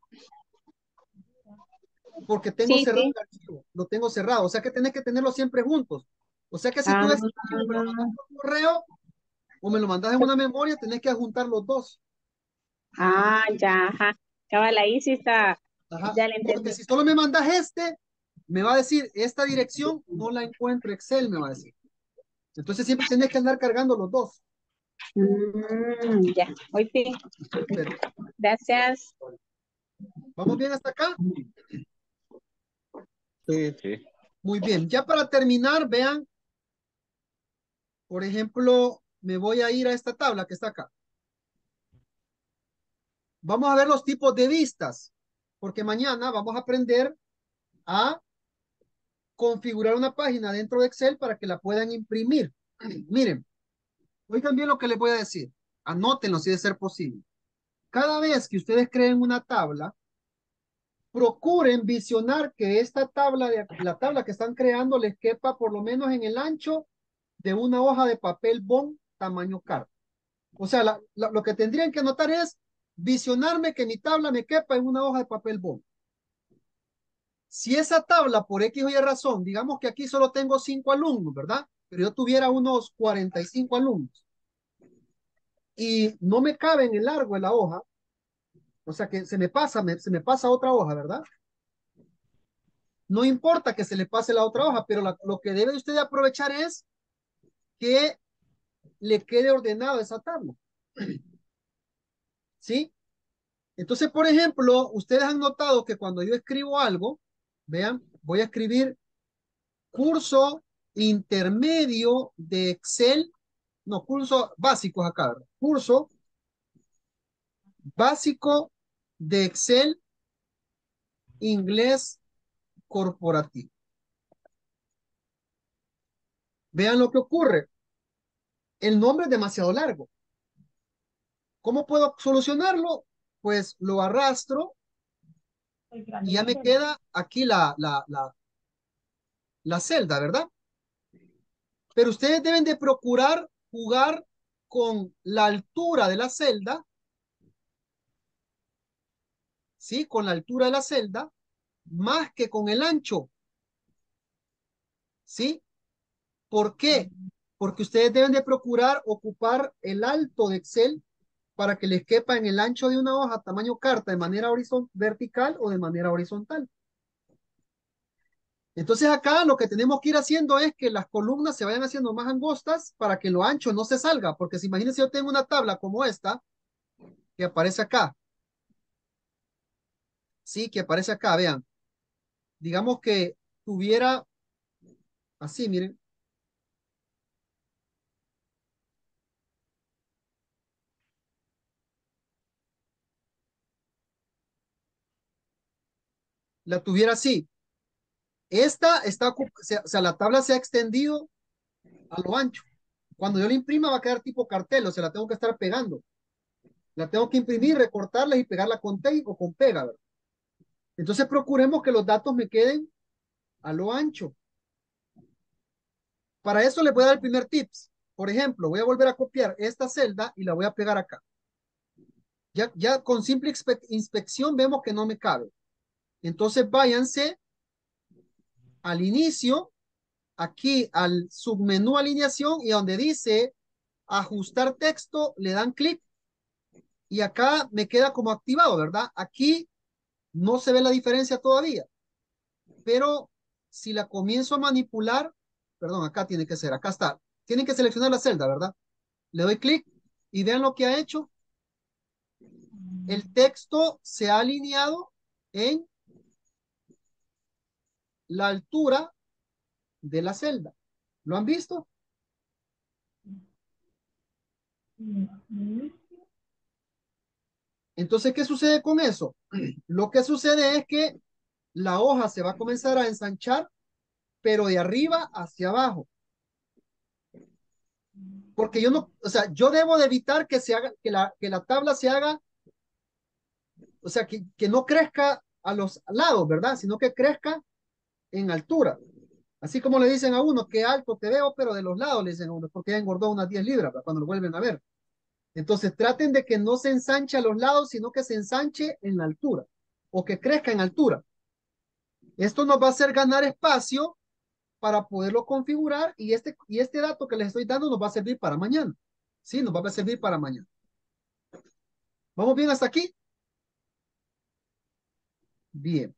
porque tengo sí, cerrado sí. el archivo, lo tengo cerrado, o sea que tenés que tenerlo siempre juntos. O sea que si tú Ah, ese archivo me lo mandas por correo o me lo mandas en una memoria, tenés que adjuntar los dos. ya, ajá. Cabal, ahí sí está. Ajá. Ya le Porque entendí. si solo me mandas me va a decir, esta dirección no la encuentro, Excel me va a decir. Entonces siempre tenés que andar cargando los dos. Ya, hoy sí. Perfecto. Gracias. ¿Vamos bien hasta acá? Sí, sí. Muy bien. Ya para terminar, vean, por ejemplo, me voy a ir a esta tabla que está acá. Vamos a ver los tipos de vistas, porque mañana vamos a aprender a configurar una página dentro de Excel para que la puedan imprimir. Miren, oigan bien lo que les voy a decir. Anótenlo si de ser posible. Cada vez que ustedes creen una tabla, procuren visionar que la tabla que están creando les quepa por lo menos en el ancho de una hoja de papel bond tamaño carta. O sea, lo que tendrían que anotar es visionarme que mi tabla me quepa en una hoja de papel bond. Si esa tabla por X o Y razón, digamos que aquí solo tengo 5 alumnos, ¿verdad? Pero yo tuviera unos 45 alumnos y no me cabe en el largo de la hoja, o sea que se me pasa otra hoja, ¿verdad? No importa que se le pase la otra hoja, pero lo que debe usted aprovechar es que le quede ordenada esa tabla. ¿Sí? Entonces, por ejemplo, ustedes han notado que cuando yo escribo algo, vean, voy a escribir curso intermedio de Excel, no, curso básicos acá, ¿verdad? Curso básico de Excel, inglés corporativo. Vean lo que ocurre. El nombre es demasiado largo. ¿Cómo puedo solucionarlo? Pues lo arrastro El grande y de ya la me celda. queda aquí la celda, ¿verdad? Pero ustedes deben de procurar jugar con la altura de la celda, ¿sí? Con la altura de la celda, más que con el ancho, ¿sí? ¿Por qué? Porque ustedes deben de procurar ocupar el alto de Excel para que les quepa en el ancho de una hoja tamaño carta de manera vertical o de manera horizontal. Entonces acá lo que tenemos que ir haciendo es que las columnas se vayan haciendo más angostas para que lo ancho no se salga, porque si imagínense yo tengo una tabla como esta que aparece acá, sí, que aparece acá, vean, digamos que tuviera así, miren, la tuviera así. Esta está, o sea, la tabla se ha extendido a lo ancho. Cuando yo la imprima va a quedar tipo cartel, o sea, la tengo que estar pegando. La tengo que imprimir, recortarla y pegarla con tape o con pega, ¿verdad? Entonces procuremos que los datos me queden a lo ancho. Para eso les voy a dar el primer tips. Por ejemplo, voy a volver a copiar esta celda y la voy a pegar acá. Ya con simple inspección vemos que no me cabe. Entonces váyanse al inicio, aquí al submenú alineación y donde dice ajustar texto, le dan clic y acá me queda como activado, ¿verdad? Aquí no se ve la diferencia todavía, pero si la comienzo a manipular, perdón, acá tiene que ser, acá está. Tienen que seleccionar la celda, ¿verdad? Le doy clic y vean lo que ha hecho. El texto se ha alineado en la altura de la celda. ¿Lo han visto? Entonces, ¿qué sucede con eso? Lo que sucede es que la hoja se va a comenzar a ensanchar, pero de arriba hacia abajo. Porque yo no, o sea, yo debo de evitar que se haga, que la tabla se haga, o sea, que no crezca a los lados, ¿verdad? Sino que crezca en altura. Así como le dicen a uno, qué alto te veo, pero de los lados le dicen a uno, porque ya engordó unas 10 libras, ¿verdad? Cuando lo vuelven a ver. Entonces traten de que no se ensanche a los lados, sino que se ensanche en la altura o que crezca en altura. Esto nos va a hacer ganar espacio para poderlo configurar y este dato que les estoy dando nos va a servir para mañana. Sí, nos va a servir para mañana. ¿Vamos bien hasta aquí? Bien.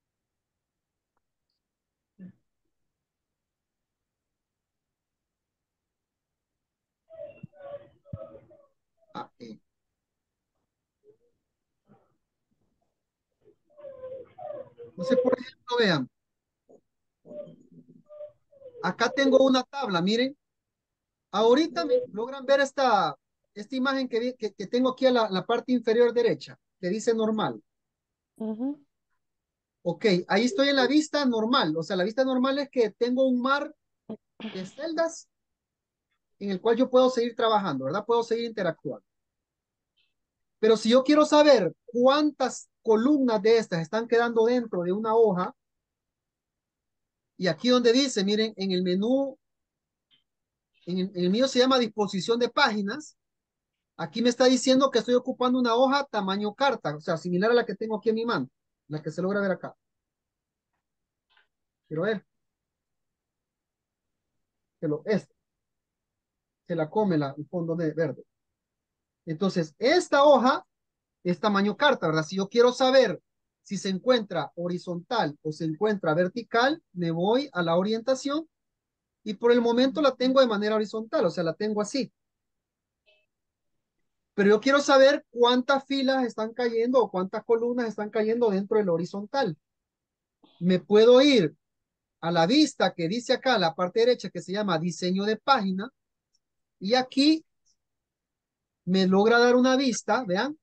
Ah, Entonces, por ejemplo, vean, acá tengo una tabla, miren. Ahorita me logran ver esta imagen que tengo aquí a la parte inferior derecha, que dice normal. Ujú. Ok, ahí estoy en la vista normal. O sea, la vista normal es que tengo un mar de celdas en el cual yo puedo seguir trabajando, ¿verdad? Puedo seguir interactuando. Pero si yo quiero saber cuántas columnas de estas están quedando dentro de una hoja, y aquí donde dice, miren, en el menú, en el mío se llama disposición de páginas, aquí me está diciendo que estoy ocupando una hoja tamaño carta, o sea, similar a la que tengo aquí en mi mano, la que se logra ver acá. Quiero ver, se la come el fondo verde. Entonces, esta hoja es tamaño carta, ¿verdad? Si yo quiero saber si se encuentra horizontal o se encuentra vertical, me voy a la orientación Y por el momento la tengo de manera horizontal, o sea, la tengo así. Pero yo quiero saber cuántas filas están cayendo o cuántas columnas están cayendo dentro del horizontal. Me puedo ir a la vista que dice acá, la parte derecha, que se llama diseño de página. Y aquí me logra dar una vista, vean,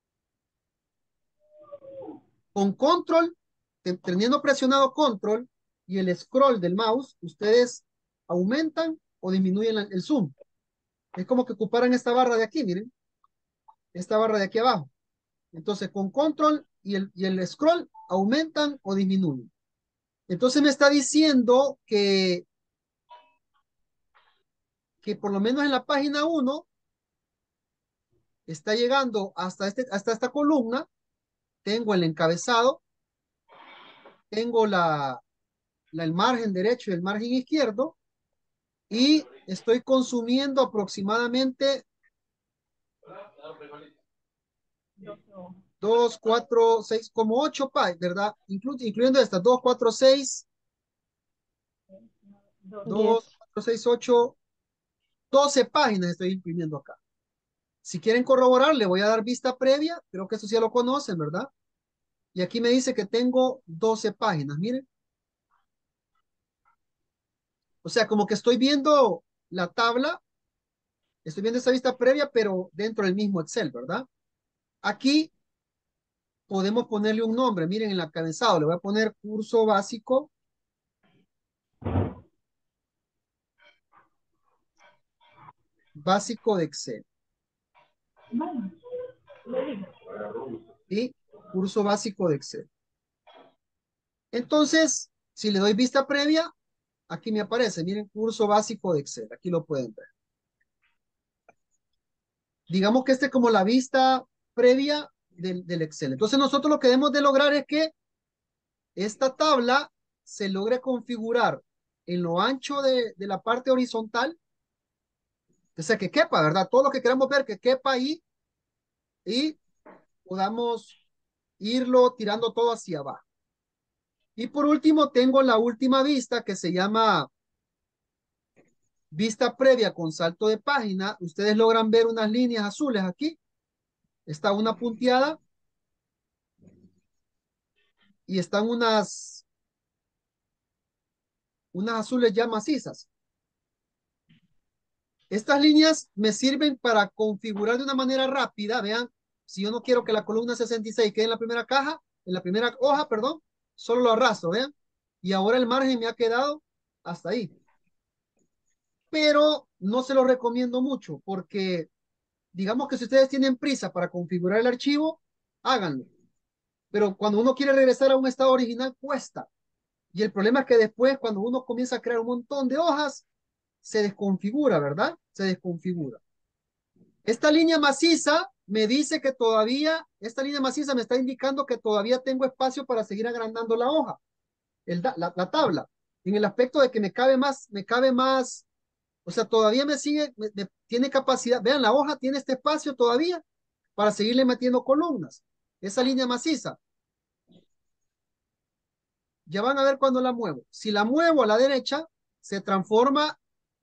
con control, teniendo presionado control y el scroll del mouse, ustedes aumentan o disminuyen el zoom. Es como que ocuparan esta barra de aquí, miren, esta barra de aquí abajo. Entonces, con control y el scroll aumentan o disminuyen. Entonces me está diciendo que por lo menos en la página 1 está llegando hasta esta columna. Tengo el encabezado, tengo el margen derecho y el margen izquierdo, y estoy consumiendo aproximadamente 2, 4, 6, como 8 bytes, ¿verdad? Incluyendo estas 2, 4, 6, 2, 10. 4, 6, 8, 12 páginas estoy imprimiendo acá. Si quieren corroborar, le voy a dar vista previa. Creo que eso ya lo conocen, ¿verdad? Y aquí me dice que tengo 12 páginas, miren. O sea, como que estoy viendo la tabla, estoy viendo esa vista previa, pero dentro del mismo Excel, ¿verdad? Aquí podemos ponerle un nombre. Miren, en el encabezado le voy a poner curso básico de Excel. ¿Sí? Curso básico de Excel. Entonces, si le doy vista previa, aquí me aparece, miren, curso básico de Excel. Aquí lo pueden ver. Digamos que este es como la vista previa del Excel. Entonces nosotros lo que debemos de lograr es que esta tabla se logre configurar en lo ancho de la parte horizontal, o sea, que quepa, ¿verdad? Todo lo que queramos ver, que quepa ahí, y podamos irlo tirando todo hacia abajo. Y por último, tengo la última vista que se llama vista previa con salto de página. Ustedes logran ver unas líneas azules aquí. Está una punteada y están unas azules ya macizas. Estas líneas me sirven para configurar de una manera rápida. Vean, si yo no quiero que la columna 66 quede en la primera caja, en la primera hoja, perdón, solo lo arrastro, vean. Y ahora el margen me ha quedado hasta ahí. Pero no se lo recomiendo mucho porque digamos que si ustedes tienen prisa para configurar el archivo, háganlo. Pero cuando uno quiere regresar a un estado original, cuesta. Y el problema es que después, cuando uno comienza a crear un montón de hojas, se desconfigura, ¿verdad? Se desconfigura. Esta línea maciza me dice que todavía, esta línea maciza me está indicando que todavía tengo espacio para seguir agrandando la hoja, la tabla, en el aspecto de que me cabe más, o sea, todavía me sigue, tiene capacidad, vean, la hoja tiene este espacio todavía para seguirle metiendo columnas. Esa línea maciza, ya van a ver cuando la muevo. Si la muevo a la derecha, se transforma,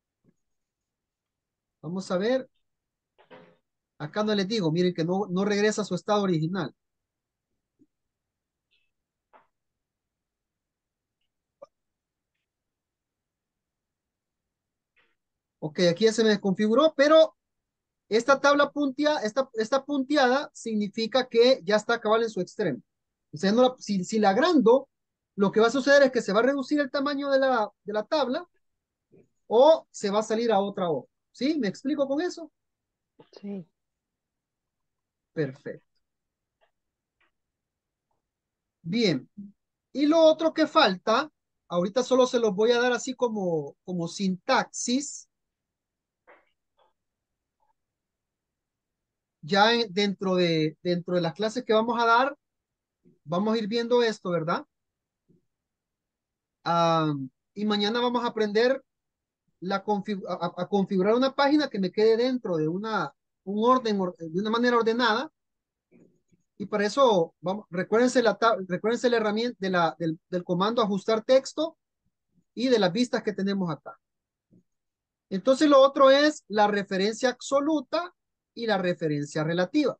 vamos a ver, acá no les digo, miren que no regresa a su estado original. Ok, aquí ya se me desconfiguró, pero esta tabla punteada, esta punteada significa que ya está cabal en su extremo. O sea, si la agrando, lo que va a suceder es que se va a reducir el tamaño de la tabla o se va a salir a otra hoja. ¿Sí? ¿Me explico con eso? Sí. Perfecto. Bien. Y lo otro que falta, ahorita solo se los voy a dar así como sintaxis. Ya dentro de las clases que vamos a dar, vamos a ir viendo esto, ¿verdad? Ah, y mañana vamos a aprender a configurar una página que me quede dentro de de una manera ordenada. Y para eso, recuérdense recuérdense la herramienta del comando ajustar texto y de las vistas que tenemos acá. Entonces lo otro es la referencia absoluta y la referencia relativa.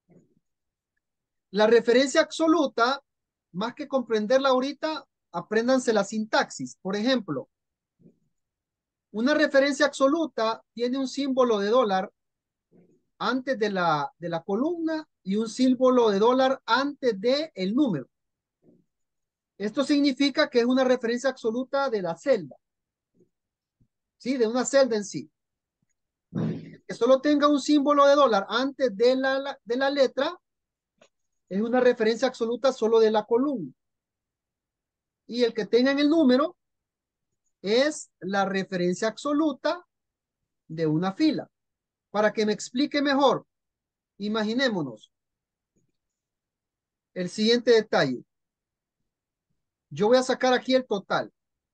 La referencia absoluta, más que comprenderla ahorita, apréndanse la sintaxis. Por ejemplo, una referencia absoluta tiene un símbolo de dólar antes de la columna y un símbolo de dólar antes de el número. Esto significa que es una referencia absoluta de la celda, ¿sí? De una celda en sí. Que solo tenga un símbolo de dólar antes de la letra es una referencia absoluta solo de la columna. Y el que tenga en el número es la referencia absoluta de una fila. Para que me explique mejor, imaginémonos el siguiente detalle. Yo voy a sacar aquí el total.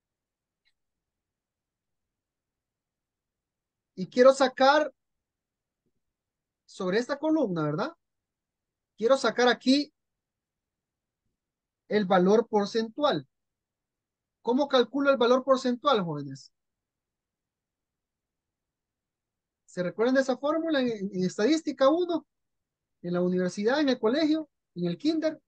Y quiero sacar sobre esta columna, ¿verdad? Quiero sacar aquí el valor porcentual. ¿Cómo calculo el valor porcentual, jóvenes? ¿Se recuerdan de esa fórmula en estadística 1? En la universidad, en el colegio, en el kinder.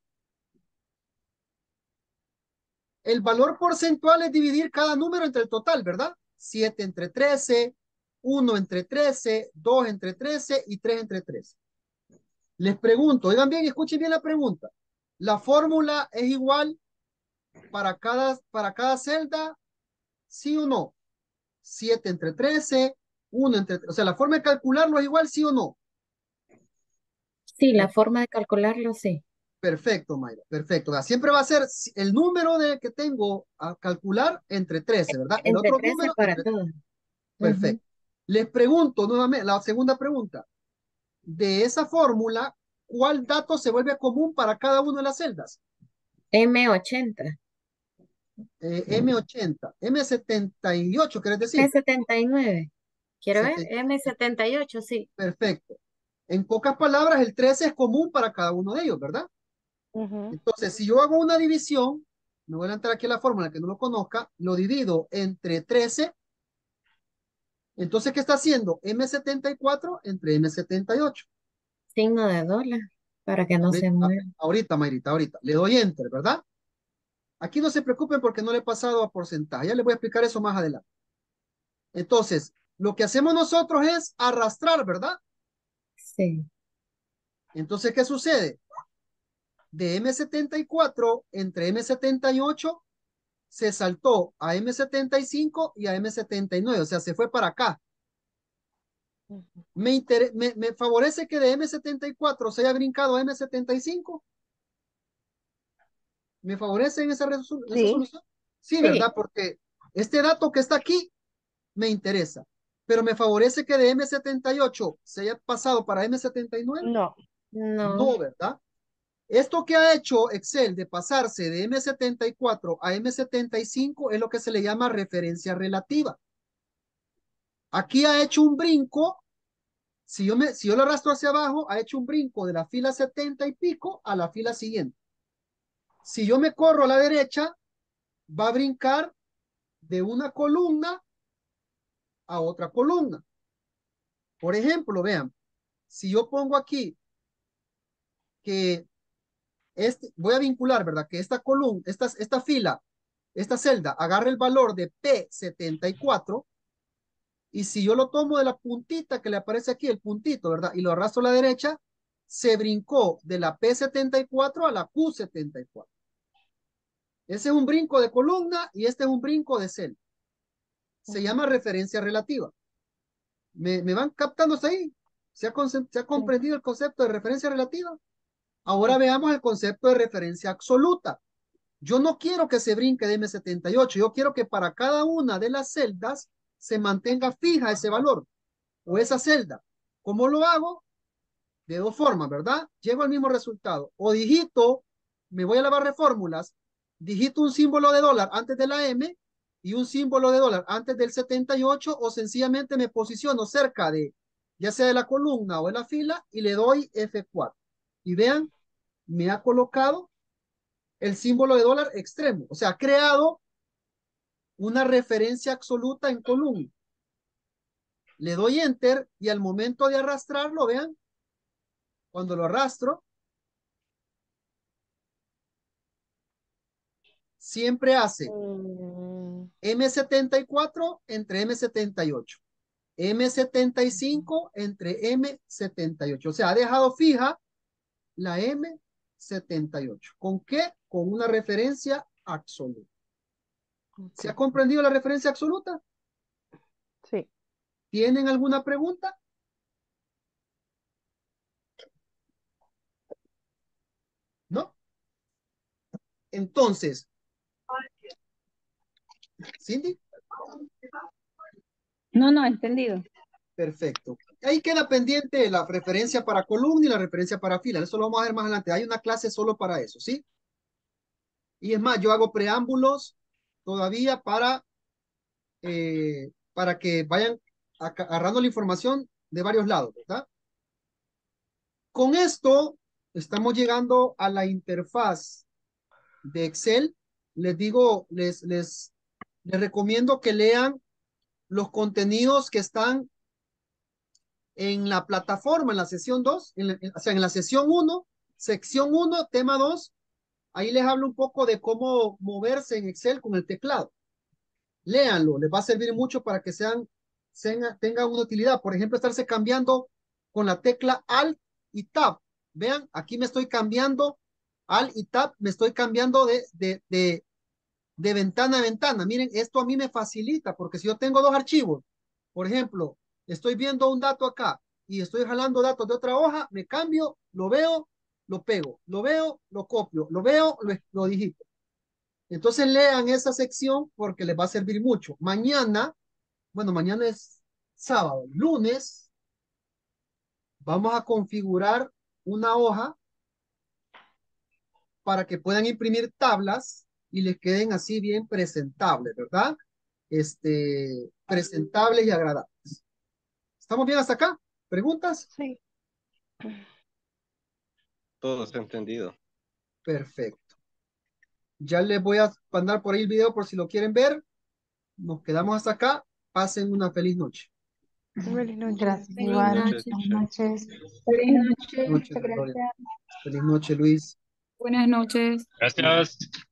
El valor porcentual es dividir cada número entre el total, ¿verdad? 7 entre 13, 1 entre 13, 2 entre 13 y 3 entre 13. Les pregunto, oigan bien, escuchen bien la pregunta. ¿La fórmula es igual para cada celda? ¿Sí o no? 7 entre 13, 1 entre 13. O sea, la forma de calcularlo es igual, ¿sí o no? Sí, la forma de calcularlo, sí. Perfecto, Mayra, perfecto. O sea, siempre va a ser el número que tengo a calcular entre 13, ¿verdad? El Entre otro 13 número para entre... todos. Ujú. Perfecto. Les pregunto nuevamente, la segunda pregunta. De esa fórmula, ¿cuál dato se vuelve común para cada una de las celdas? M80, M80, M78, ¿querés decir? M79. Quiero ver, 70, M78, sí. perfecto. En pocas palabras, el 13 es común para cada uno de ellos, ¿verdad? Ujú. Entonces, si yo hago una división, me voy a entrar aquí a la fórmula que no lo conozca, lo divido entre 13. Entonces, ¿qué está haciendo? M74 entre M78. Signo de dólar para que no se mueva. Ahorita, Mayrita, ahorita. Le doy enter, ¿verdad? Aquí no se preocupen porque no le he pasado a porcentaje. Ya les voy a explicar eso más adelante. Entonces, lo que hacemos nosotros es arrastrar, ¿verdad? Sí. Entonces, ¿qué sucede? De M74 entre M78 se saltó a M75 y a M79. O sea, se fue para acá. Me favorece que de M74 se haya brincado a M75. ¿Me favorece en esa Sí, solución? Sí, Sí, ¿verdad? Porque este dato que está aquí me interesa. Pero me favorece que de M78 se haya pasado para M79. no. no. No, ¿verdad? Esto que ha hecho Excel de pasarse de M74 a M75 es lo que se le llama referencia relativa. Aquí ha hecho un brinco. Si yo lo arrastro hacia abajo, ha hecho un brinco de la fila 70 y pico a la fila siguiente. Si yo me corro a la derecha, va a brincar de una columna a otra columna. Por ejemplo, vean, si yo pongo aquí que voy a vincular, ¿verdad? Que esta columna, esta fila, esta celda, agarre el valor de P74 y si yo lo tomo de la puntita que le aparece aquí, el puntito, ¿verdad? Y lo arrastro a la derecha, se brincó de la P74 a la Q74. Ese es un brinco de columna y este es un brinco de celda. Se llama referencia relativa. ¿Me van captando hasta ahí? ¿Se ha Sí, comprendido el concepto de referencia relativa? Ahora sí. veamos el concepto de referencia absoluta. Yo no quiero que se brinque de M78, yo quiero que para cada una de las celdas se mantenga fija ese valor o esa celda. ¿Cómo lo hago? De dos formas, ¿verdad? Llego al mismo resultado. O digito, me voy a la barra de fórmulas, digito un símbolo de dólar antes de la M y un símbolo de dólar antes del 78 o sencillamente me posiciono cerca de, ya sea de la columna o de la fila y le doy F4. Y vean, me ha colocado el símbolo de dólar extremo. O sea, ha creado una referencia absoluta en columna. Le doy enter y al momento de arrastrarlo, vean, cuando lo arrastro, siempre hace M74 entre M78, M75 entre M78. O sea, ha dejado fija la M78. ¿Con qué? Con una referencia absoluta. ¿Se ha comprendido la referencia absoluta? Sí. ¿Tienen alguna pregunta? ¿No? Entonces, Cindy, No, entendido. perfecto. Ahí queda pendiente la referencia para columna y la referencia para fila. Eso lo vamos a ver más adelante. Hay una clase solo para eso, ¿sí? Y es más, yo hago preámbulos todavía para que vayan agarrando la información de varios lados, ¿verdad? Con esto estamos llegando a la interfaz de Excel. Les digo, les recomiendo que lean los contenidos que están en la plataforma, en la sesión 2, o sea, en la sesión 1, sección 1, tema 2. Ahí les hablo un poco de cómo moverse en Excel con el teclado. Léanlo, les va a servir mucho para que tengan una utilidad. Por ejemplo, estarse cambiando con la tecla Alt y Tab. Vean, aquí me estoy cambiando Alt y Tab, me estoy cambiando de ventana a ventana. Miren, esto a mí me facilita porque si yo tengo dos archivos, por ejemplo, estoy viendo un dato acá y estoy jalando datos de otra hoja, me cambio, lo veo, lo pego, lo veo, lo copio, lo veo, lo digito. Entonces lean esa sección porque les va a servir mucho. Mañana, bueno, mañana es sábado, lunes, vamos a configurar una hoja para que puedan imprimir tablas y les queden así bien presentables, ¿verdad? Presentables y agradables. ¿Estamos bien hasta acá? ¿Preguntas? Sí. Todo está entendido. Perfecto. Ya les voy a mandar por ahí el video por si lo quieren ver. Nos quedamos hasta acá. Pasen una feliz noche. Buenas noches. Gracias, Feliz igual. Noches, noche. Buenas noches. Feliz noche. Noche, Muchas Gloria. gracias. Feliz noche, Luis. Buenas noches. Gracias.